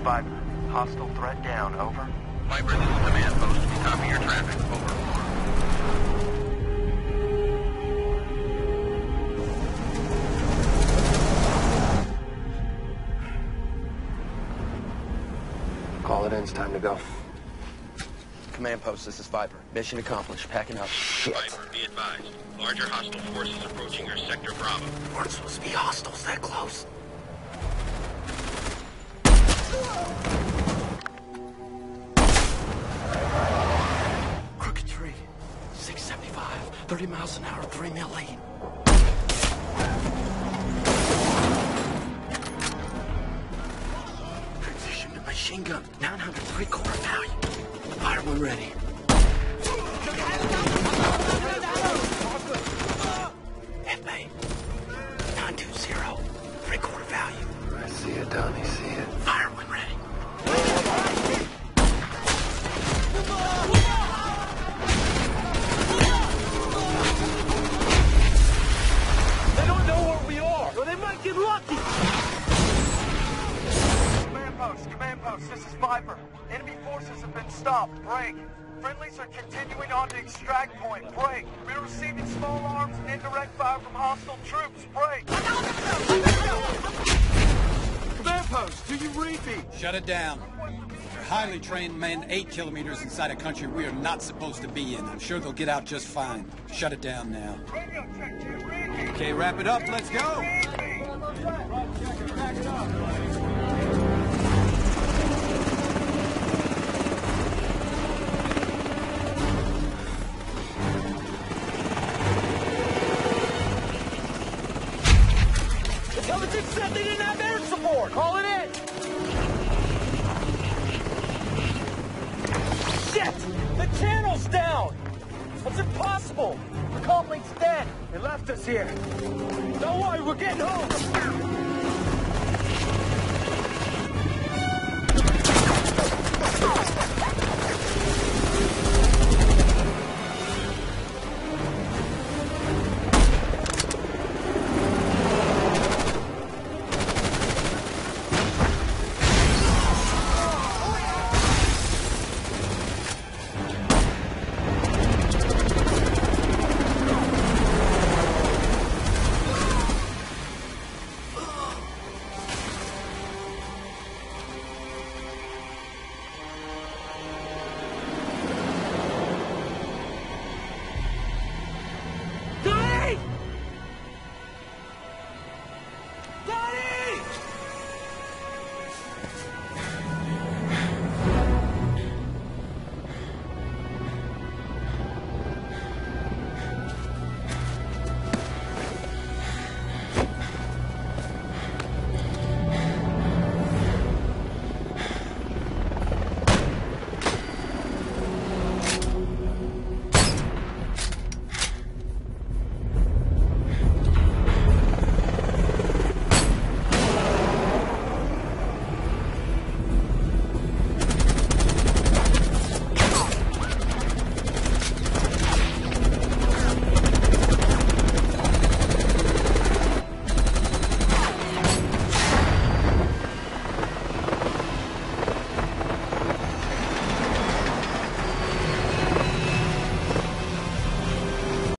Viper. Hostile threat down, over. Viper, this is command post. We copy your traffic. Over. Call it in, it's time to go. Command post, this is Viper. Mission accomplished. Packing up. Viper, be advised. Larger hostile forces approaching your sector Bravo. Weren't supposed to be hostiles that close. Crooked tree. 675. 30 miles an hour, 3 mil lead. Transition to machine gun. 900 3/4 value. Fire when ready. FA. 920. 3/4 value. I see it, Donnie, see it. Fire when ready. They don't know where we are, or they might get lucky. Command post, this is Viper. Enemy forces have been stopped. Break. Friendlies are continuing on to extract point. Break. We're receiving small arms and indirect fire from hostile troops. Break. Command post, do you read me? Shut it down. They're highly trained men 8 kilometers inside a country we are not supposed to be in. I'm sure they'll get out just fine. Shut it down now. Radio check, do you read me? Okay, wrap it up. Let's go. Intelligence said they didn't have air support. Call it in. Shit! The channel's down. That's impossible. The comm link's dead. They left us here. Don't worry, we're getting home.